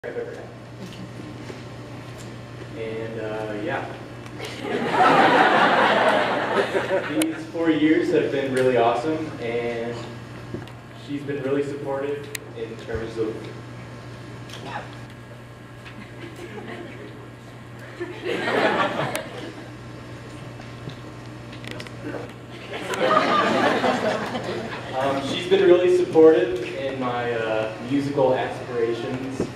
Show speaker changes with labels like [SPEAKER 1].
[SPEAKER 1] I've ever had. And yeah. These 4 years have been really awesome, and she's been really supportive in terms of she's been really supportive in my musical aspirations.